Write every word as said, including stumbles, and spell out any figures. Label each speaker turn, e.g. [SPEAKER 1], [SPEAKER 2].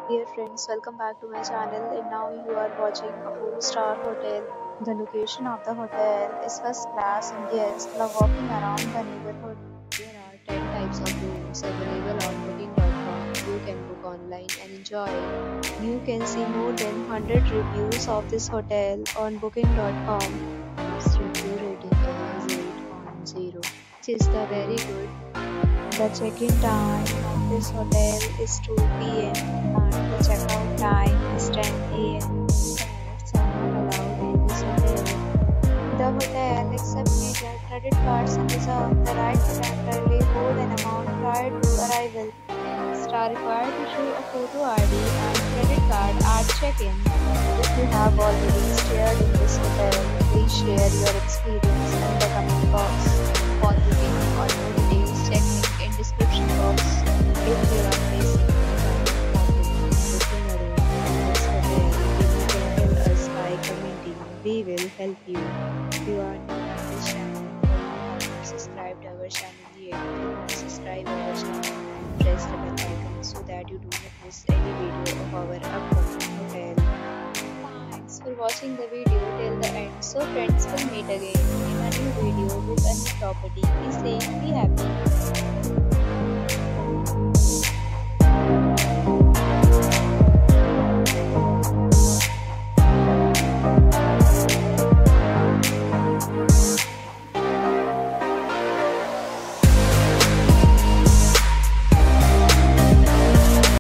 [SPEAKER 1] Dear friends, welcome back to my channel and now you are watching a four star hotel. The location of the hotel is first class and guests love walking around the neighborhood. There are ten types of rooms available on booking dot com. You can book online and enjoy. You can see more than one hundred reviews of this hotel on booking dot com. Its review rating is eight point zero, which is the very good. The check-in time of this hotel is two p m and the check-out time is ten a m. Pets are not allowed in this hotel. The hotel accepts major credit cards and reserves the right to temporarily hold an amount prior to arrival. Guests are required to show a photo I D and credit card at check-in. If you have already stayed in this hotel, please share your experience in the comment box. For booking or more details, check link in description box. If you are facing any problem booking a room in this hotel, you can tell us by commenting. We will help you. If you are new to this channel or you have not subscribed our channel yet, then subscribe our channel and press the bell icon so that you do not miss any video of our upcoming hotel. Thanks for watching the video till the end. So friends, will meet again in a new video with a new property. Be safe, be happy.